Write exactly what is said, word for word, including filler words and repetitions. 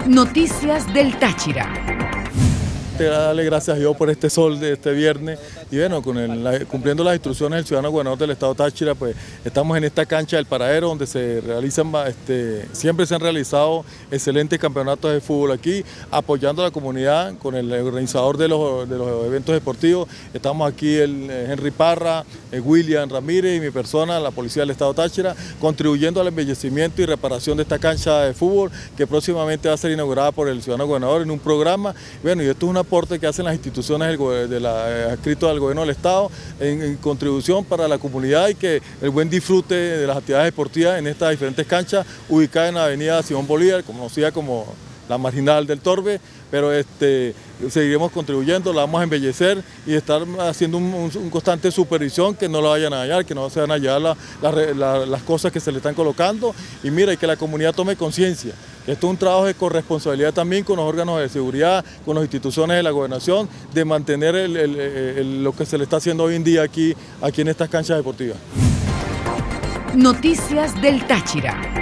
Noticias del Táchira. Darle gracias a Dios por este sol de este viernes y bueno, con el, la, cumpliendo las instrucciones del ciudadano gobernador del estado Táchira, pues estamos en esta cancha del Paradero donde se realizan, este, siempre se han realizado excelentes campeonatos de fútbol aquí, apoyando a la comunidad con el organizador de los, de los eventos deportivos. Estamos aquí el Henry Parra, el William Ramírez y mi persona, la policía del estado Táchira, contribuyendo al embellecimiento y reparación de esta cancha de fútbol que próximamente va a ser inaugurada por el ciudadano gobernador en un programa. Bueno, y esto es una aporte que hacen las instituciones del, de la, eh, adscritos al gobierno del estado en, en contribución para la comunidad y que el buen disfrute de las actividades deportivas en estas diferentes canchas ubicadas en la avenida Simón Bolívar, conocida como la Marginal del Torbe, pero este, seguiremos contribuyendo, la vamos a embellecer y estar haciendo un, un, un constante supervisión, que no la vayan a dañar, que no se van a hallar la, la, la, las cosas que se le están colocando y mira, y que la comunidad tome conciencia. Esto es un trabajo de corresponsabilidad también con los órganos de seguridad, con las instituciones de la gobernación, de mantener el, el, el, lo que se le está haciendo hoy en día aquí, aquí en estas canchas deportivas. Noticias del Táchira.